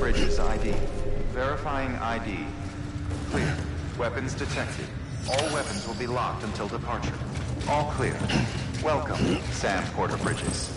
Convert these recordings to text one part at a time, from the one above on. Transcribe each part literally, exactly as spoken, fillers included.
Bridges I D. Verifying I D. Clear. Weapons detected. All weapons will be locked until departure. All clear. Welcome, Sam Porter Bridges.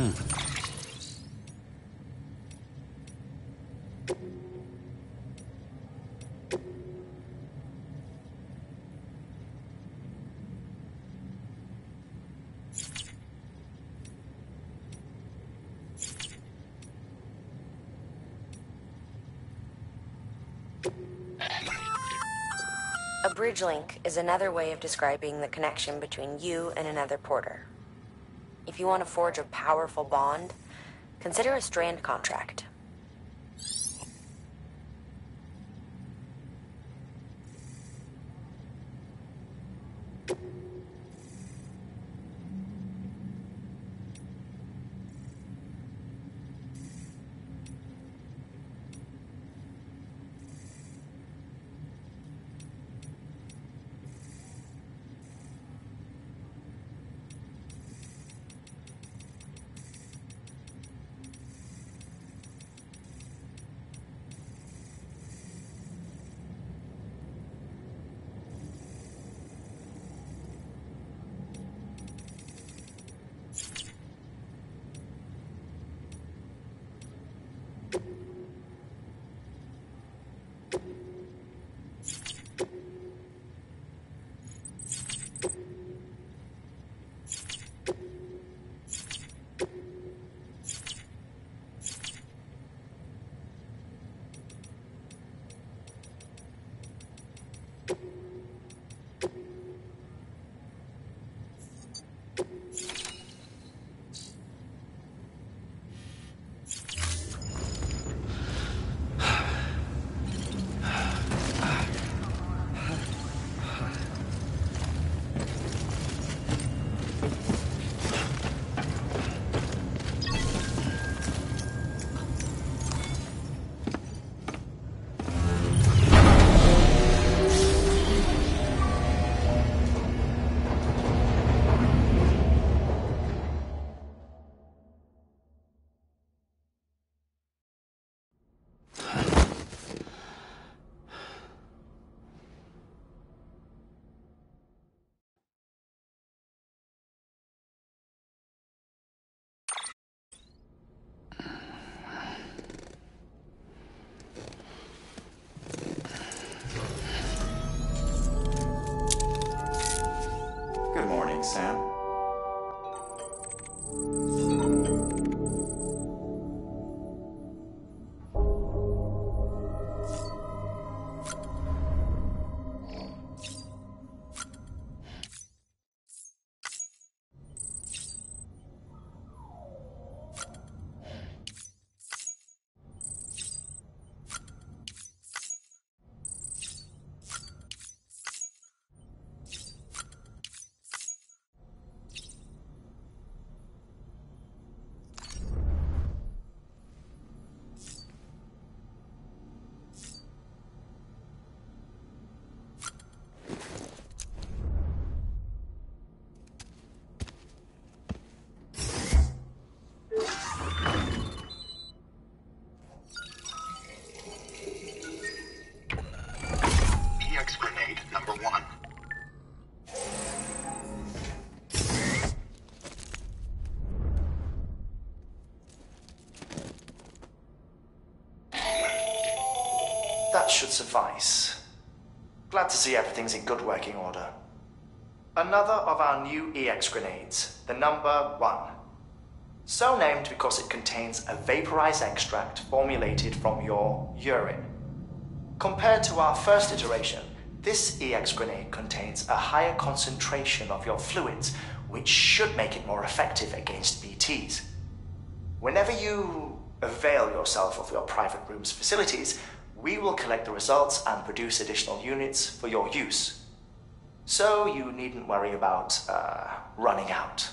A bridge link is another way of describing the connection between you and another porter. If you want to forge a powerful bond, consider a strand contract. Good morning, Sam. E X grenade number one. That should suffice. Glad to see everything's in good working order. Another of our new E X grenades, the number one. So named because it contains a vaporized extract formulated from your urine. Compared to our first iteration, this E X grenade contains a higher concentration of your fluids, which should make it more effective against B Ts. Whenever you avail yourself of your private room's facilities, we will collect the results and produce additional units for your use. So you needn't worry about uh, running out.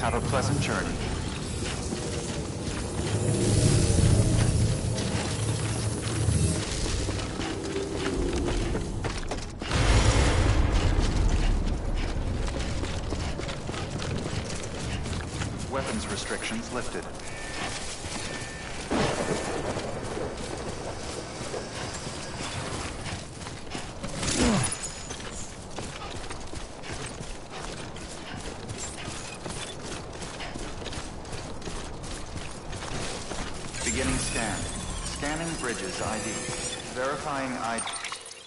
Have a pleasant journey. Weapons restrictions lifted. Beginning scan. Scanning Bridges I D. Verifying I D.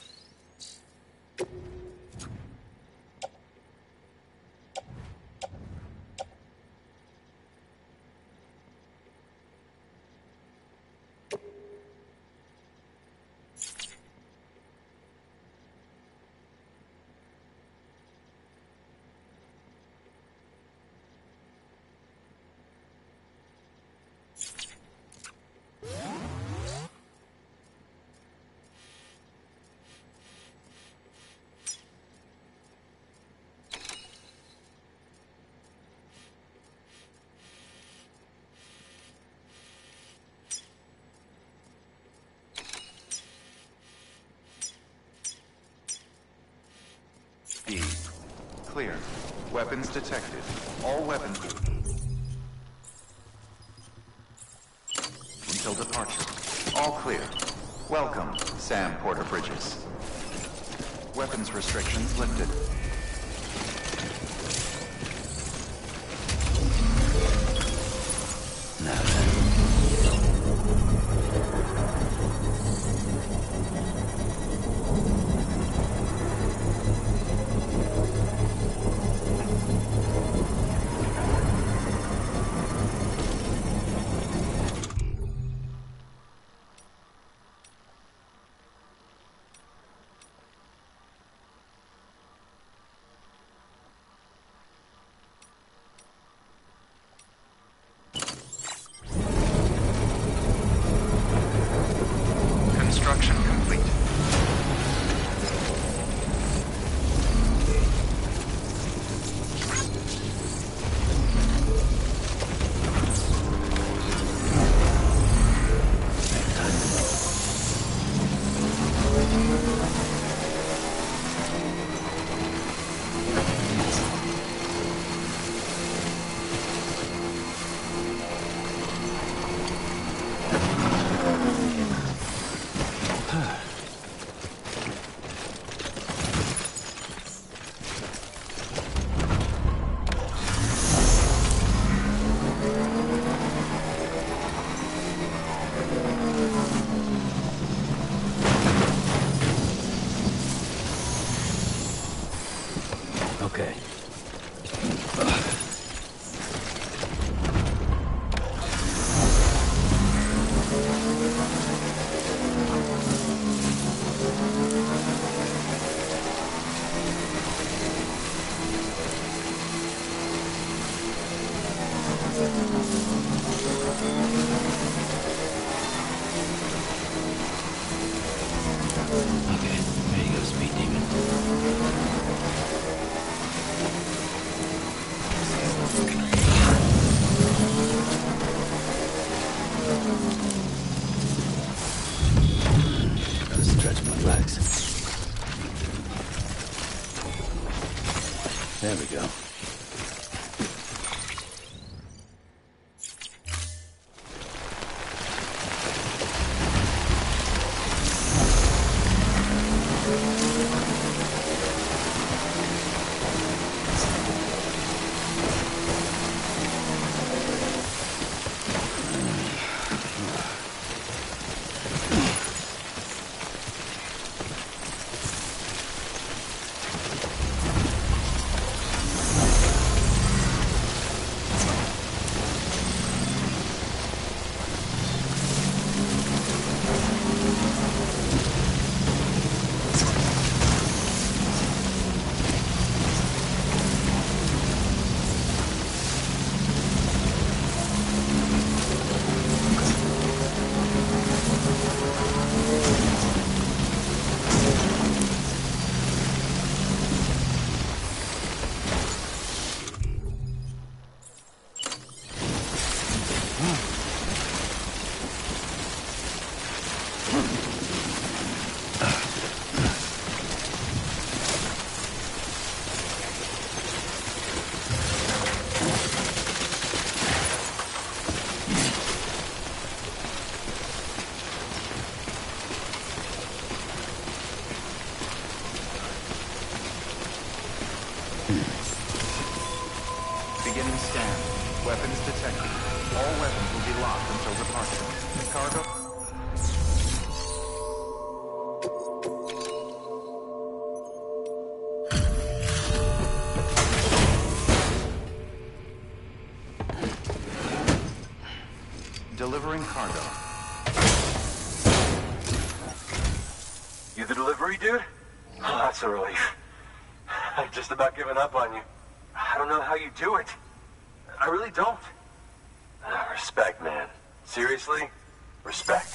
E. Clear. Weapons detected. All weapons... Until departure. All clear. Welcome, Sam Porter Bridges. Weapons restrictions lifted. Now then. Construction complete. Okay. Okay, there you go, Speed Demon. Gotta stretch my legs. There we go. detected. All weapons will be locked until departure. Cargo? Delivering cargo. You the delivery dude? Oh, that's a relief. I've just about given up on you. I don't know how you do it. I really don't. Ah, respect, man. Seriously? Respect.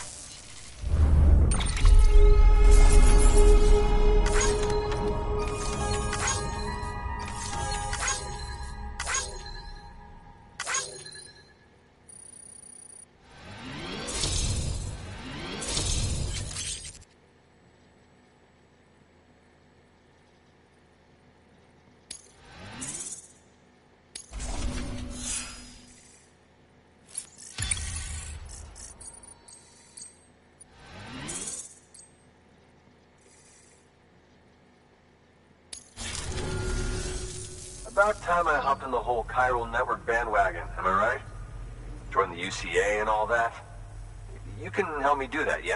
About time I hopped in the whole chiral network bandwagon, am I right? Joined the U C A and all that. You can help me do that, yeah?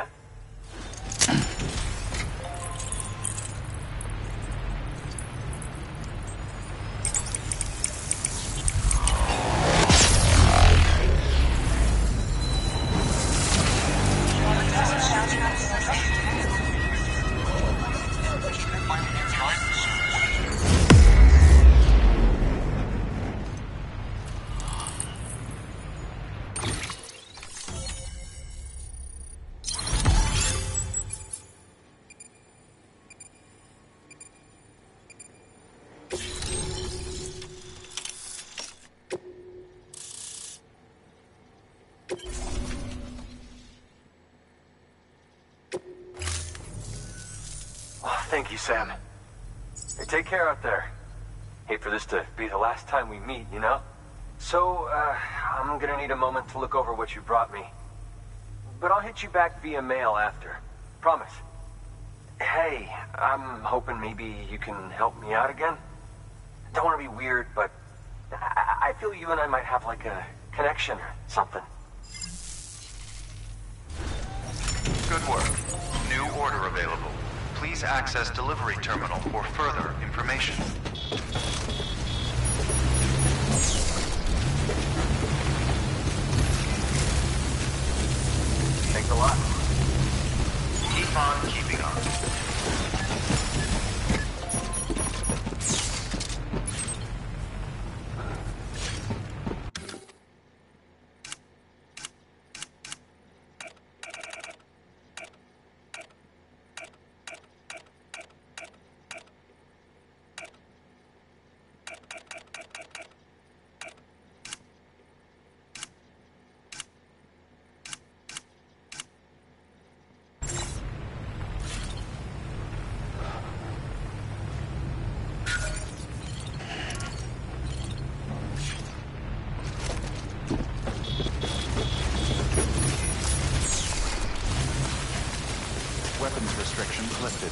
Thank you, Sam. Hey, take care out there. Hate for this to be the last time we meet, you know? So, uh, I'm gonna need a moment to look over what you brought me. But I'll hit you back via mail after. Promise. Hey, I'm hoping maybe you can help me out again. Don't want to be weird, but I, I feel you and I might have like a connection or something. Good work. New order available. Please access delivery terminal for further information. Thanks a lot. Keep on keeping on. Weapons restrictions lifted.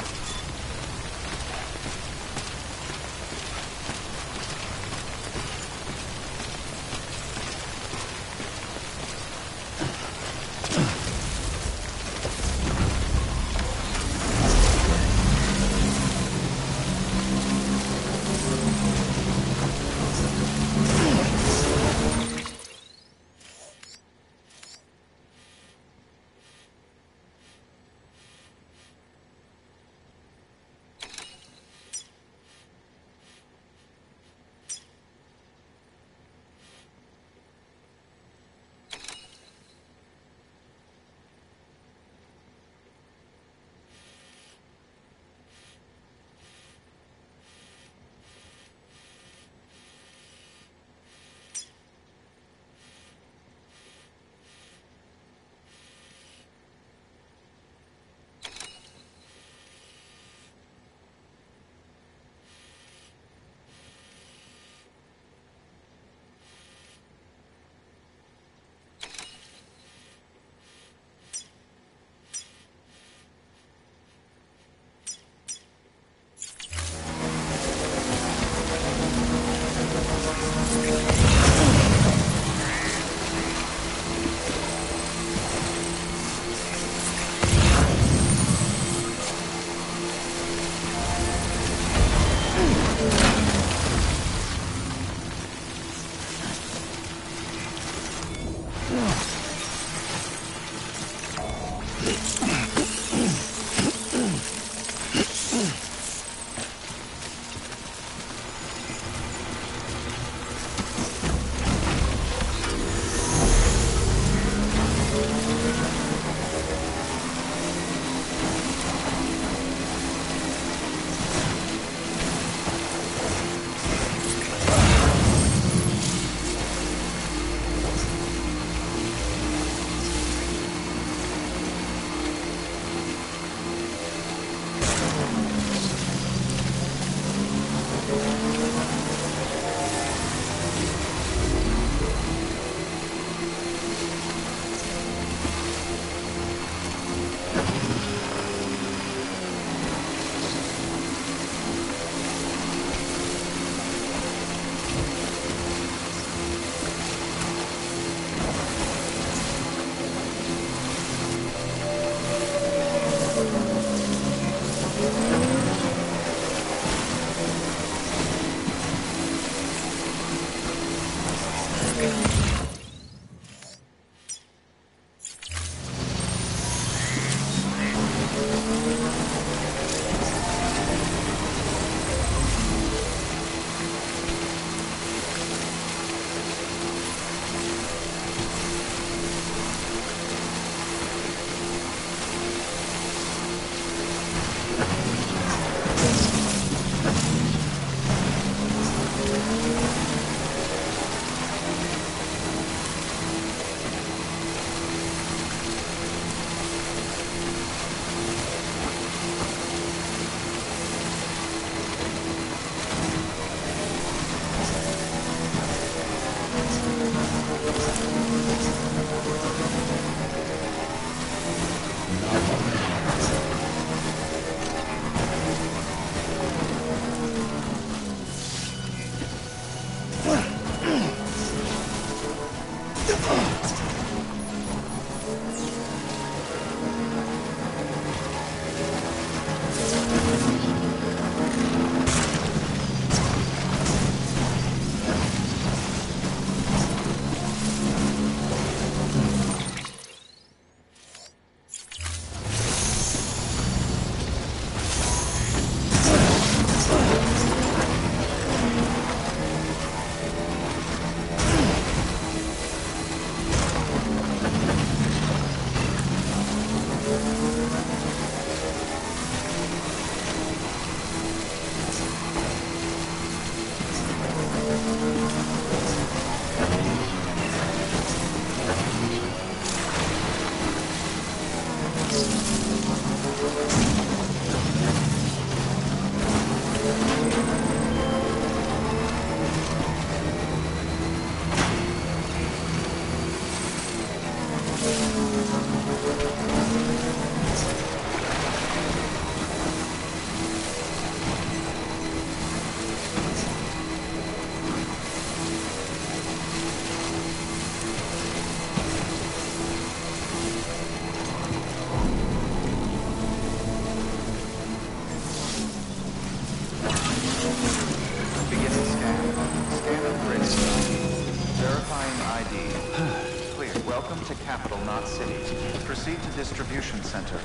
Beginning scan. Scan of grid. Verifying I D. Clear. Welcome to Capital, not City. Proceed to distribution center.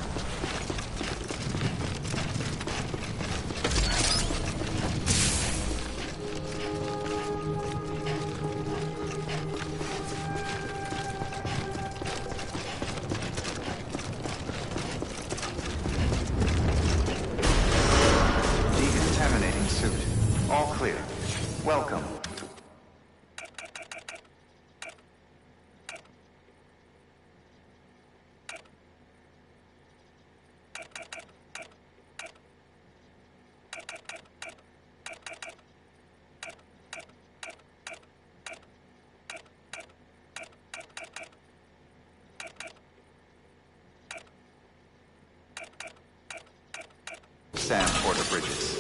Decontaminating suit. All clear. Welcome. Sam Porter Bridges.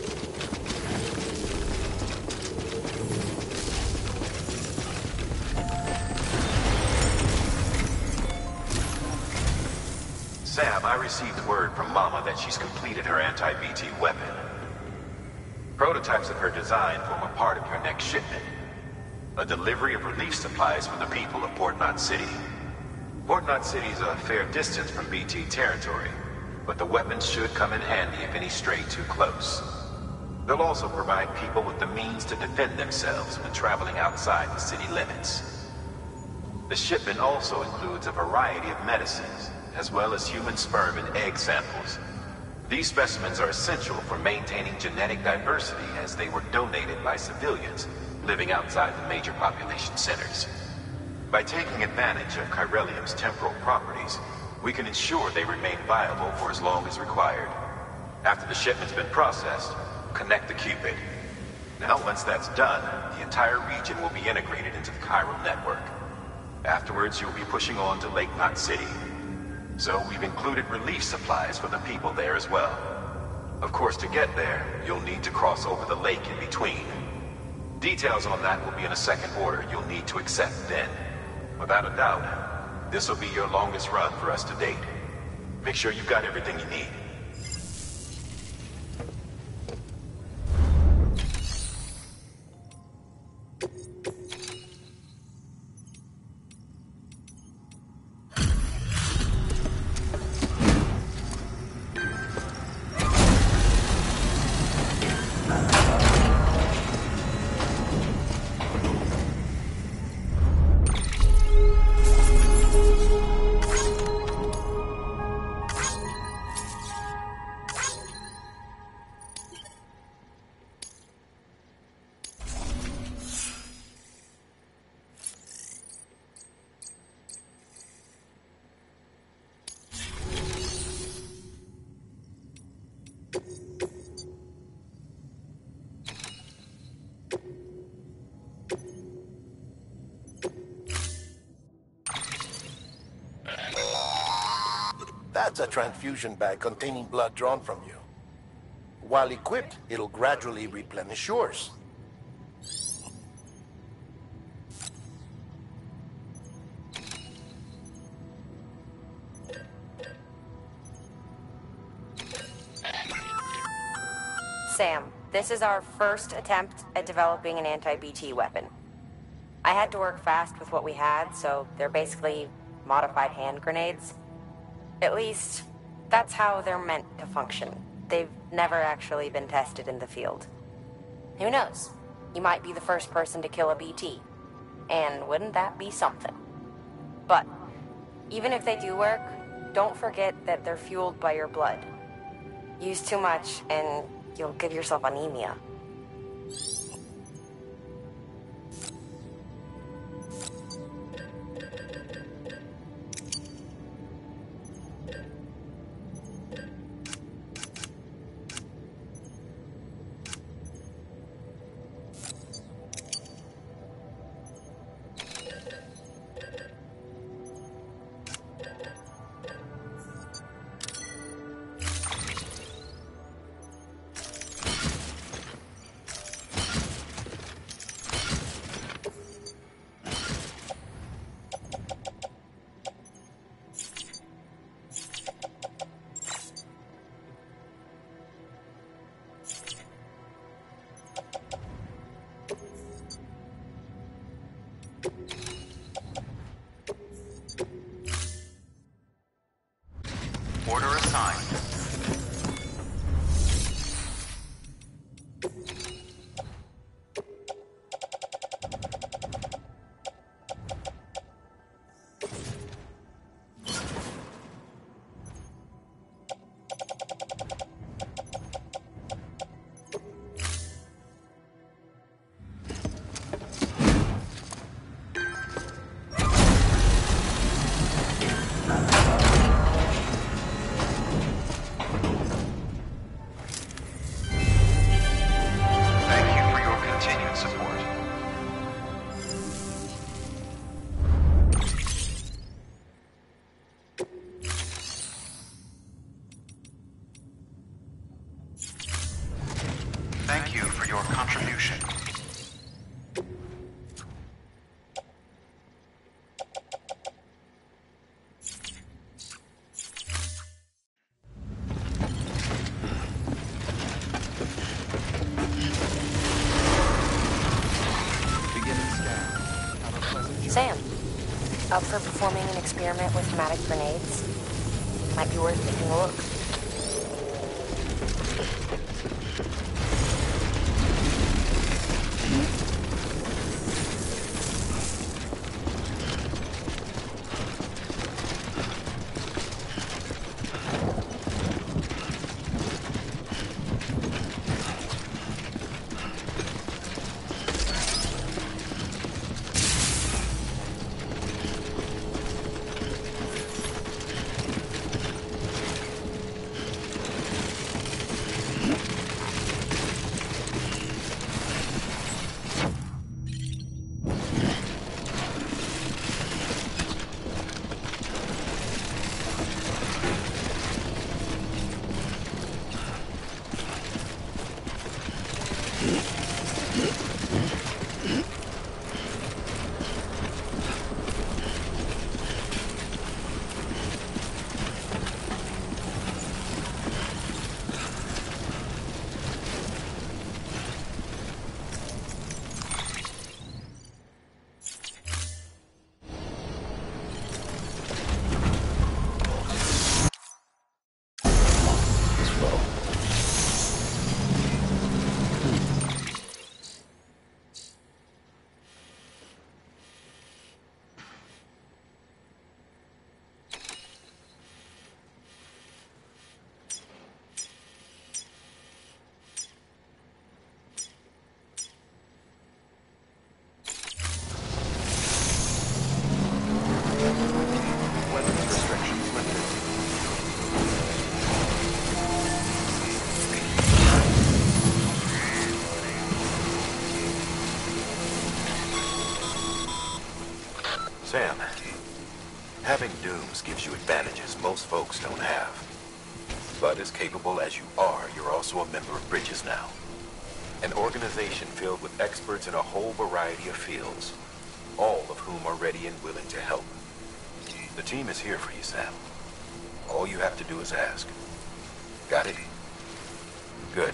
Sam, I received word from Mama that she's completed her anti-B T weapon. Prototypes of her design form a part of your next shipment. A delivery of relief supplies for the people of Port Knot City. Port Knot City is a fair distance from B T territory, but the weapons should come in handy if any stray too close. They'll also provide people with the means to defend themselves when traveling outside the city limits. The shipment also includes a variety of medicines, as well as human sperm and egg samples. These specimens are essential for maintaining genetic diversity as they were donated by civilians living outside the major population centers. By taking advantage of Chiralium's temporal properties, we can ensure they remain viable for as long as required. After the shipment's been processed, connect the Cupid. Now, once that's done, the entire region will be integrated into the chiral network. Afterwards, you'll be pushing on to Lake Knot City. So we've included relief supplies for the people there as well. Of course, to get there, you'll need to cross over the lake in between. Details on that will be in a second order you'll need to accept then. Without a doubt, this will be your longest run for us to date. Make sure you've got everything you need. That's a transfusion bag containing blood drawn from you. While equipped, it'll gradually replenish yours. Sam, this is our first attempt at developing an anti-B T weapon. I had to work fast with what we had, so they're basically modified hand grenades. At least, that's how they're meant to function. They've never actually been tested in the field. Who knows? You might be the first person to kill a B T. And wouldn't that be something? But, even if they do work, don't forget that they're fueled by your blood. Use too much, and you'll give yourself anemia. Order assigned. Thank you for your contribution. Sam, up for performing an experiment with pneumatic grenades? Might be worth taking a look. Sam, having dooms gives you advantages most folks don't have. But as capable as you are, you're also a member of Bridges now. An organization filled with experts in a whole variety of fields, all of whom are ready and willing to help. The team is here for you, Sam. All you have to do is ask. Got it? Good.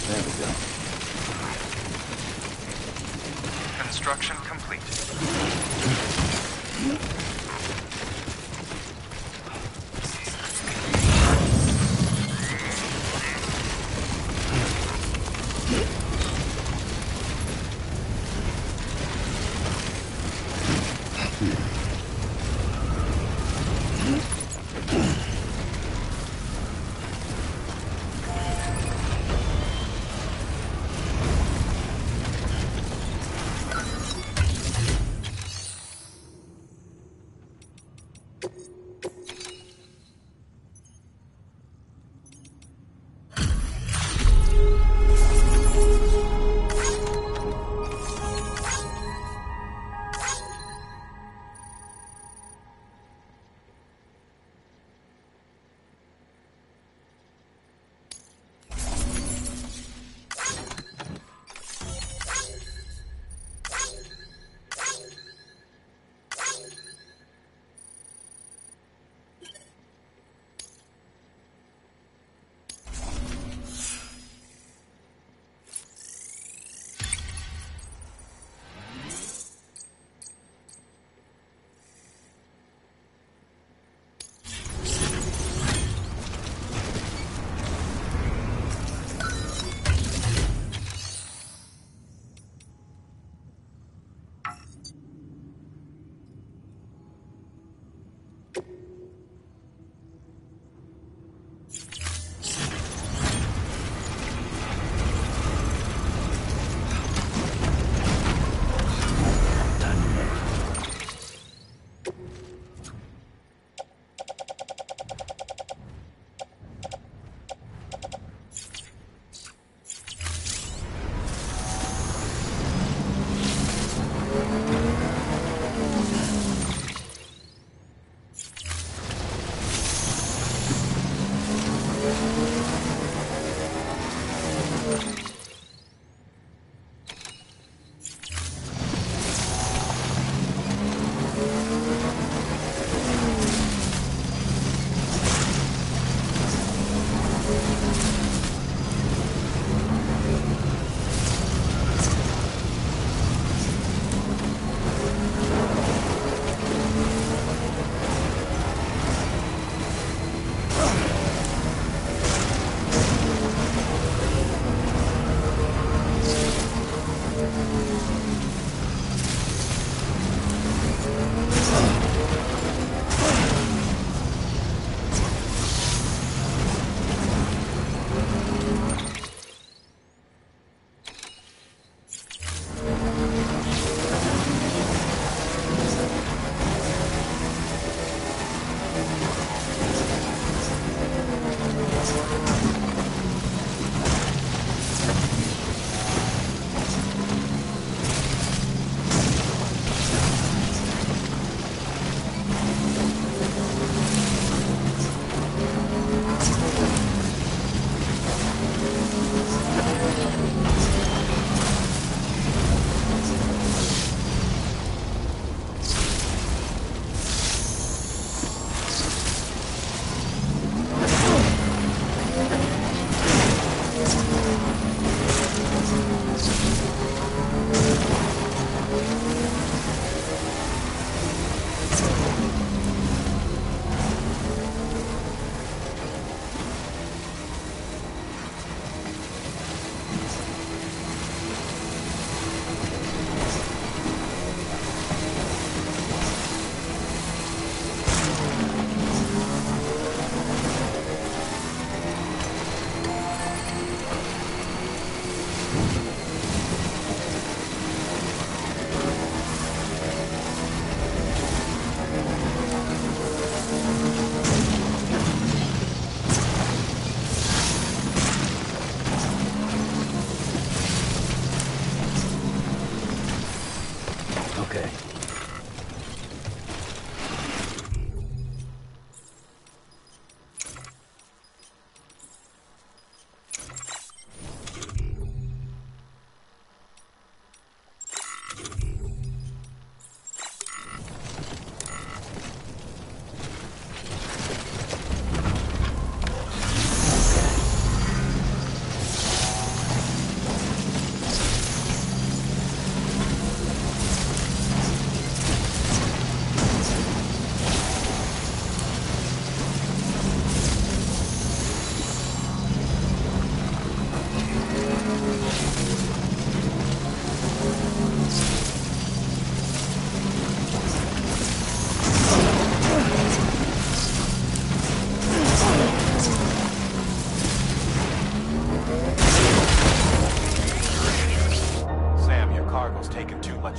There we go. Construction complete.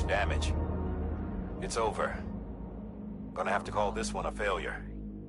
damage. It's over. Gonna have to call this one a failure.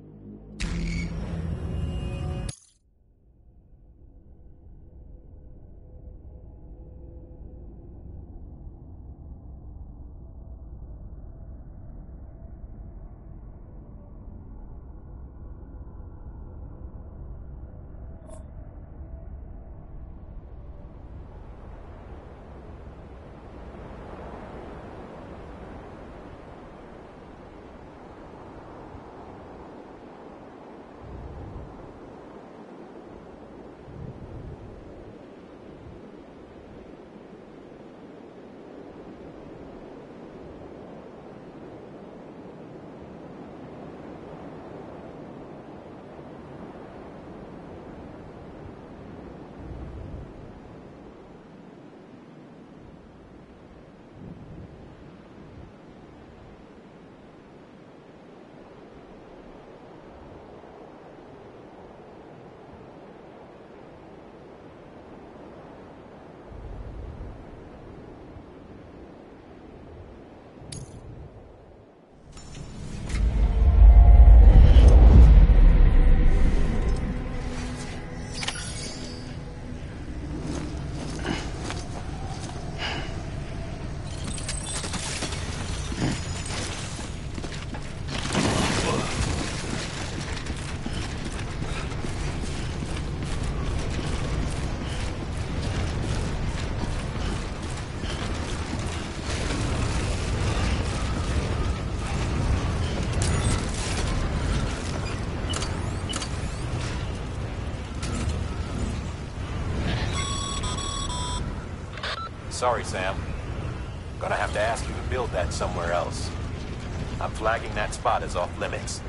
Sorry, Sam. Gonna have to ask you to build that somewhere else. I'm flagging that spot as off limits.